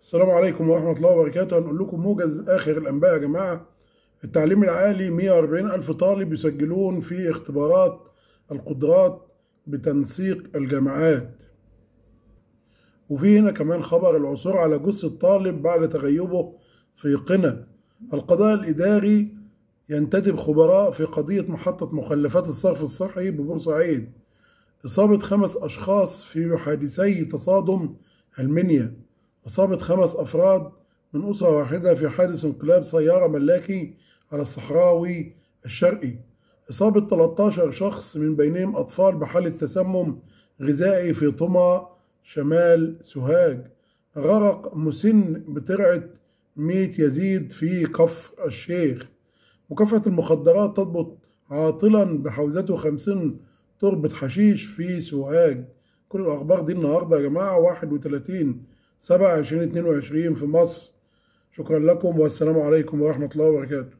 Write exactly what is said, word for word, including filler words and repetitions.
السلام عليكم ورحمة الله وبركاته. هنقول لكم موجز آخر الأنباء يا جماعة. التعليم العالي مئة وأربعين ألف طالب يسجلون في اختبارات القدرات بتنسيق الجامعات. وفي هنا كمان خبر العثور على جثة طالب بعد تغيبه في قنا. القضاء الإداري ينتدب خبراء في قضية محطة مخلفات الصرف الصحي ببورسعيد. إصابة خمس أشخاص في حادثي تصادم المنيا. إصابة خمس أفراد من أسرة واحدة في حادث انقلاب سيارة ملاكي على الصحراوي الشرقي. إصابة ثلاثة عشر شخص من بينهم أطفال بحالة تسمم غذائي في طمى شمال سوهاج. غرق مسن بترعة ميت يزيد في كفر الشيخ. مكافحة المخدرات تضبط عاطلا بحوزته خمسين تربة حشيش في سوهاج. كل الأخبار دي النهاردة يا جماعة واحد وثلاثين سبعة ألفين واثنين وعشرين في مصر. شكرا لكم والسلام عليكم ورحمة الله وبركاته.